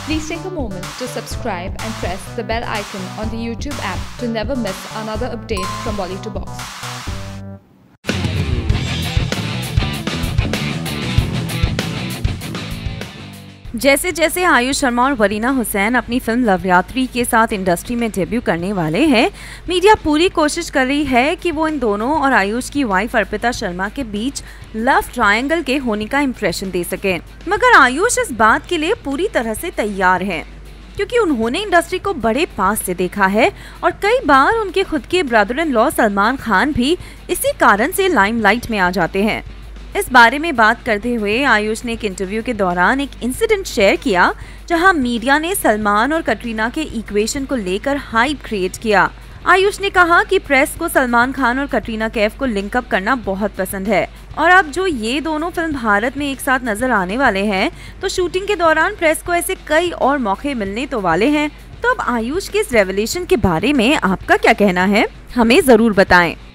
Please take a moment to subscribe and press the bell icon on the YouTube app to never miss another update from Bolly to Box. जैसे जैसे आयुष शर्मा और वरीना हुसैन अपनी film लवयात्री के साथ industry में debut करने वाले हैं, मीडिया पूरी कोशिश कर रही है कि वो इन दोनों और आयुष की वाइफ अर्पिता शर्मा के बीच लव ट्रायंगल के होने का इंप्रेशन दे सके। मगर आयुष इस बात के लिए पूरी तरह से तैयार हैं, क्योंकि उन्होंने इंडस्ट्री को बड़े पास से देखा है और कई बार उनके खुद के brother in law Salman Khan भी इसी कारण से लाइमलाइट में आ जाते हैं। इस बारे में बात करते हुए आयुष ने एक इंटरव्यू के दौरान एक इंसिडेंट शेयर किया, जहां मीडिया ने सलमान और कटरीना के इक्वेशन को लेकर हाइप क्रिएट किया। आयुष ने कहा कि प्रेस को सलमान खान और कटरीना कैफ को लिंकअप करना बहुत पसंद है और अब जो ये दोनों फिल्म भारत में एक साथ नजर आने वाले हैं, तो शूटिंग के दौरान प्रेस को ऐसे कई और मौके मिलने तो वाले हैं। तो अब आयुष के इस रेवलेशन के बारे में आपका क्या कहना है, हमें जरूर बताएं।